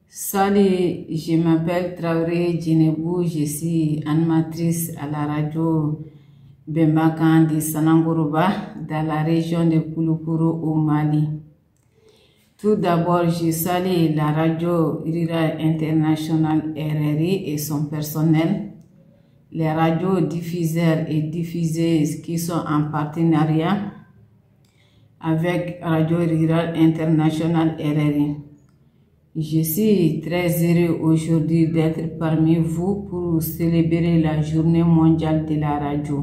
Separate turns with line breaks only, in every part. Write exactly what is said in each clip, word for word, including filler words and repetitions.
Salut, je m'appelle Traoré Djenebou, je suis animatrice à la radio Bembakan de Sanangourouba dans la région de Kouloukourou au Mali. Tout d'abord, je salue la radio Rurale Internationale R R I et son personnel, les radios diffuseurs et diffuseuses qui sont en partenariat avec Radio Rurale Internationale R R I. Je suis très heureux aujourd'hui d'être parmi vous pour célébrer la journée mondiale de la radio.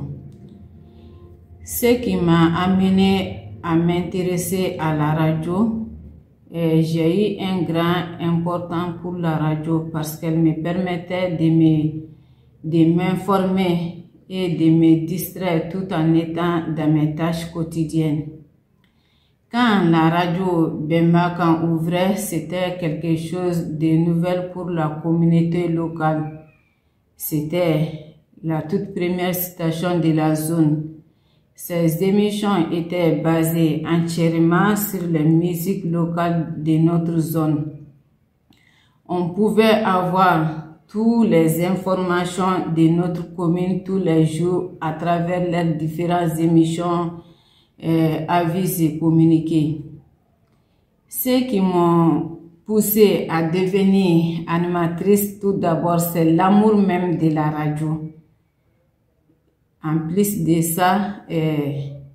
Ce qui m'a amené à m'intéresser à la radio, j'ai eu un grand important pour la radio parce qu'elle me permettait de me, de m'informer et de me distraire tout en étant dans mes tâches quotidiennes. Quand la radio Bembakan ouvrait, c'était quelque chose de nouvel pour la communauté locale. C'était la toute première station de la zone. Ces émissions étaient basées entièrement sur les musiques locales de notre zone. On pouvait avoir toutes les informations de notre commune tous les jours à travers leurs différentes émissions, euh, avis et communiqués. Ce qui m'ont poussé à devenir animatrice, tout d'abord, c'est l'amour même de la radio. En plus de ça, euh,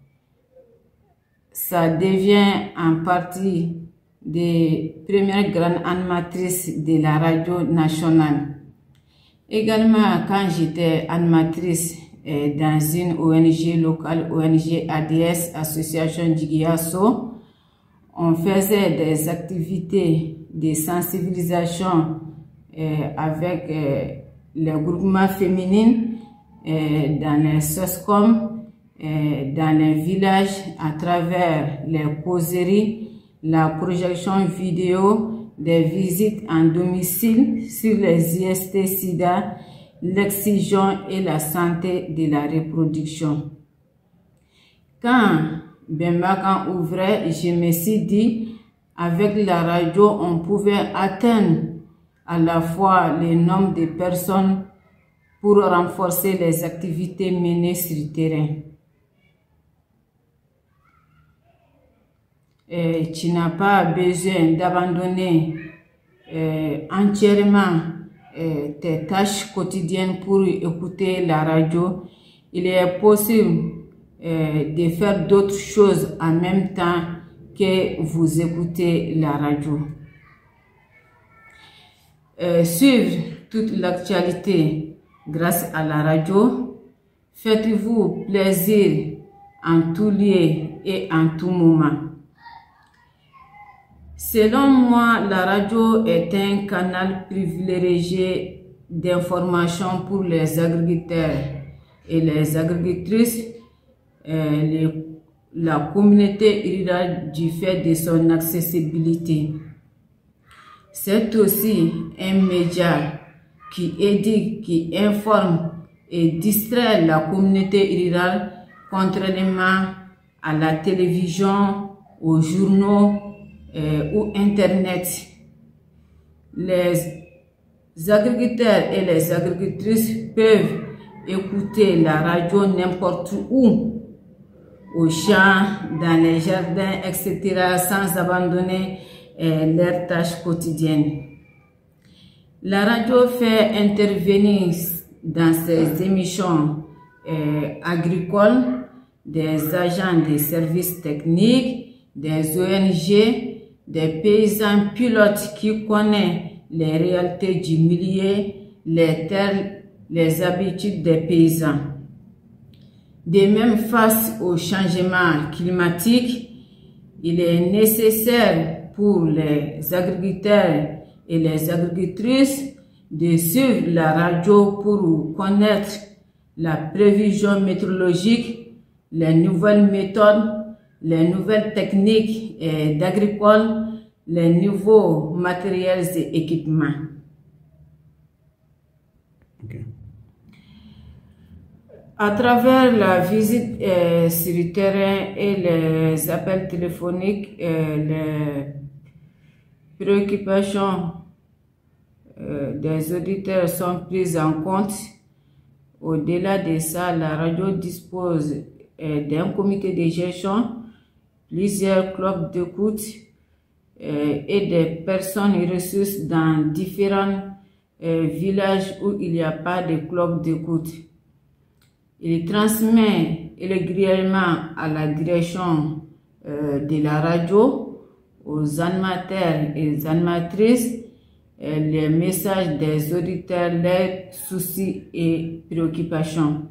ça devient en partie des premières grandes animatrices de la radio nationale. Également, quand j'étais animatrice euh, dans une O N G locale, O N G A D S, Association Djigiasso, on faisait des activités de sensibilisation euh, avec euh, les groupements féminins, Euh, dans les SOSCOM, euh, dans les villages, à travers les causeries, la projection vidéo, des visites en domicile sur les I S T sida, l'excision et la santé de la reproduction. Quand Bembakan ouvrait, je me suis dit, avec la radio, on pouvait atteindre à la fois le nombre de personnes pour renforcer les activités menées sur le terrain. Et tu n'as pas besoin d'abandonner euh, entièrement euh, tes tâches quotidiennes pour écouter la radio. Il est possible euh, de faire d'autres choses en même temps que vous écoutez la radio. Euh, suivre toute l'actualité grâce à la radio, faites-vous plaisir en tout lieu et en tout moment. Selon moi, la radio est un canal privilégié d'information pour les agriculteurs et les agricultrices, euh, les, la communauté rurale du fait de son accessibilité. C'est aussi un média qui éduque, qui informe et distrait la communauté rurale, contrairement à la télévision, aux journaux euh, ou Internet. Les agriculteurs et les agricultrices peuvent écouter la radio n'importe où, au champ, dans les jardins, et cetera, sans abandonner euh, leurs tâches quotidiennes. La radio fait intervenir dans ses émissions euh, agricoles des agents des services techniques, des O N G, des paysans pilotes qui connaissent les réalités du milieu, les terres, les habitudes des paysans. De même, face au changement climatique, il est nécessaire pour les agriculteurs et les agricultrices de suivre la radio pour connaître la prévision météorologique, les nouvelles méthodes, les nouvelles techniques d'agriculture, les nouveaux matériels et équipements. Okay. À travers la visite euh, sur le terrain et les appels téléphoniques, euh, les préoccupations euh, des auditeurs sont pris en compte. Au-delà de ça, la radio dispose euh, d'un comité de gestion, plusieurs clubs d'écoute euh, et des personnes ressources dans différents euh, villages où il n'y a pas de club d'écoute. Il transmet régulièrement à la direction euh, de la radio, aux animateurs et aux animatrices, euh, les messages des auditeurs, leurs soucis et préoccupations.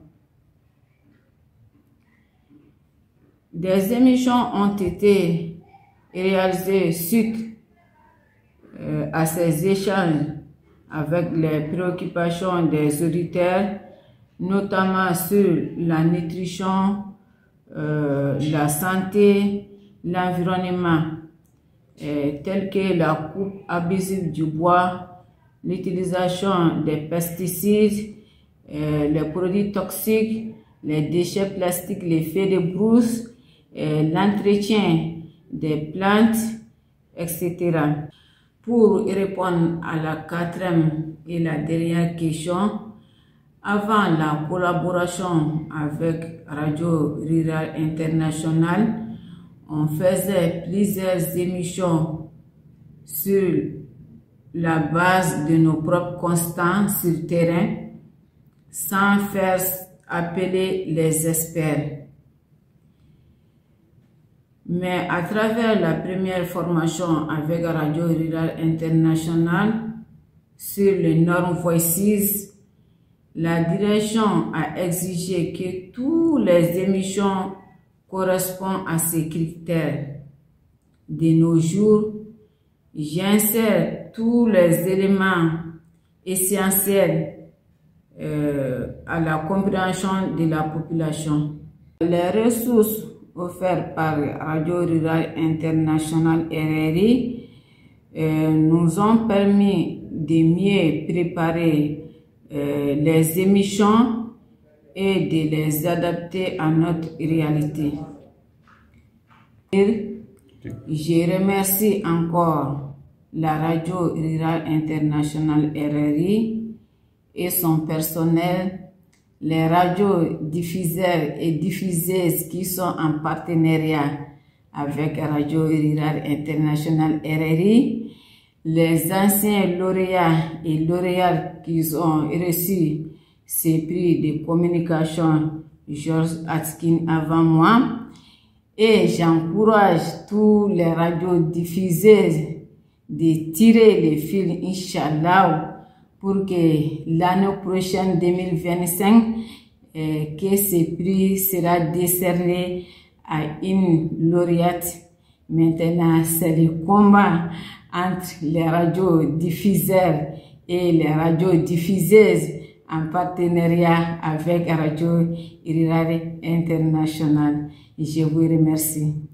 Des émissions ont été réalisées suite euh, à ces échanges avec les préoccupations des auditeurs, notamment sur la nutrition, euh, la santé, l'environnement, euh, tels que la coupe abusive du bois, l'utilisation des pesticides, euh, les produits toxiques, les déchets plastiques, les feux de brousse, euh, l'entretien des plantes, et cetera. Pour répondre à la quatrième et la dernière question, avant la collaboration avec Radio Rurale Internationale, on faisait plusieurs émissions sur la base de nos propres constats sur le terrain, sans faire appeler les experts. Mais à travers la première formation avec Radio Rurale Internationale sur les normes Voices, la direction a exigé que toutes les émissions correspondent à ces critères. De nos jours, j'insère tous les éléments essentiels euh, à la compréhension de la population. Les ressources offertes par Radio Rurale Internationale R R I euh, nous ont permis de mieux préparer Euh, les émissions et de les adapter à notre réalité. Je remercie encore la Radio Rurale Internationale R R I et son personnel, les radios diffuseurs et diffuseuses qui sont en partenariat avec Radio Rurale Internationale R R I, les anciens lauréats et lauréats qui ont reçu ces prix de communication Georges Atkin avant moi, et j'encourage tous les radiodiffuseurs de tirer les fils, Inch'Allah, pour que l'année prochaine, deux mille vingt-cinq, eh, que ce prix sera décerné à une lauréate. Maintenant, c'est le combat entre les radiodiffuseurs et les radiodiffuseuses en partenariat avec Radio Rurale Internationale. Je vous remercie.